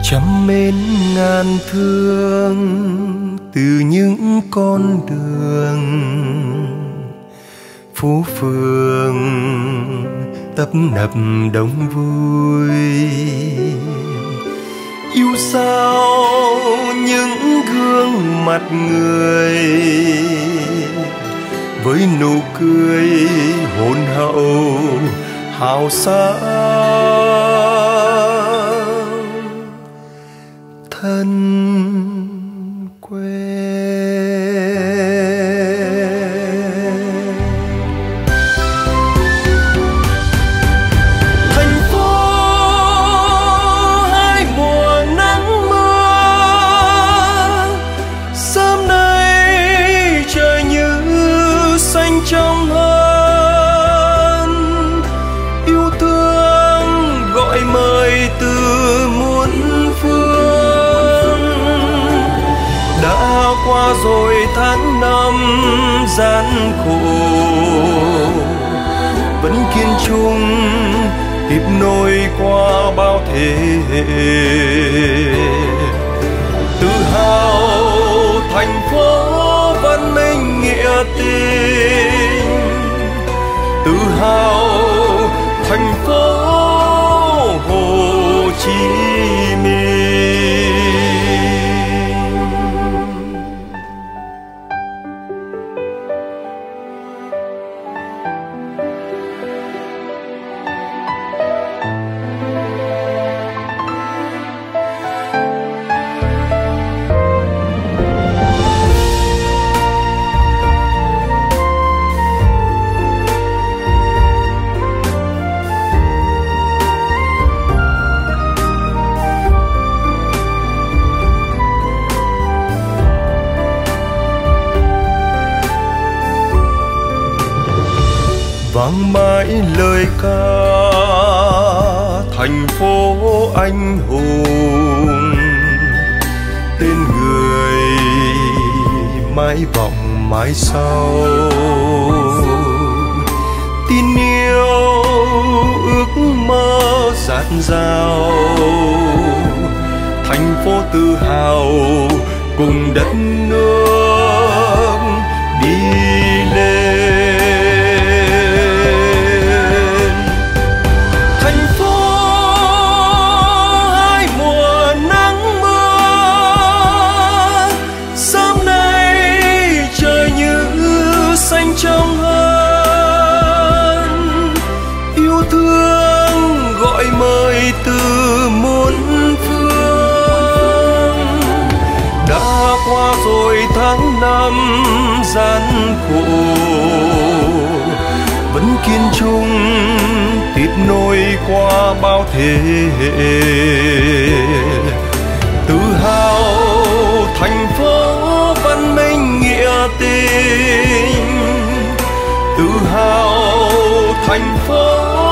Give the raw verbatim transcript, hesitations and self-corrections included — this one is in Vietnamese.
trăm mến ngàn thương từ những con đường phố phường tấp nập đông vui. Yêu sao những gương mặt người với nụ cười hồn hậu hào sang thân quen. Thành phố hai mùa nắng mưa, sớm nay trời như xanh trong hơn. Yêu thương gọi mời từ muôn phương. Đã qua rồi tháng năm gian khổ, vẫn kiên trung tiếp nối qua bao thế hệ. Tự hào thành phố văn minh nghĩa tình, tự hào thành phố Hồ Chí Minh. Vang mãi lời ca thành phố anh hùng, tên người mãi vọng mãi sau. Tin yêu ước mơ dạt dào, thành phố tự hào cùng đất nước đi lên. Trong hơn yêu thương gọi mời từ muôn phương. Đã qua rồi tháng năm gian khổ, vẫn kiên trung tiếp nối qua bao thế hệ. Tự hào thành phố văn minh nghĩa tình, tự hào thành phố